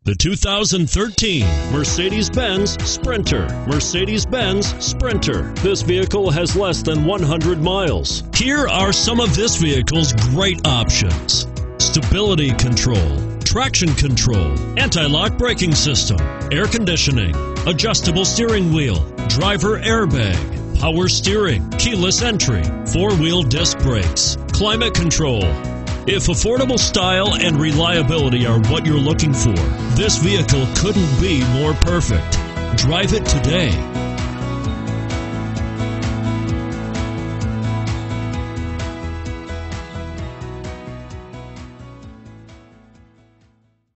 The 2013 Mercedes-Benz Sprinter. Mercedes-Benz Sprinter. This vehicle has less than 100 miles. Here are some of this vehicle's great options: stability control, traction control, anti-lock braking system, air conditioning, adjustable steering wheel, driver airbag, power steering, keyless entry, four-wheel disc brakes, climate control. If affordable style and reliability are what you're looking for, this vehicle couldn't be more perfect. Drive it today.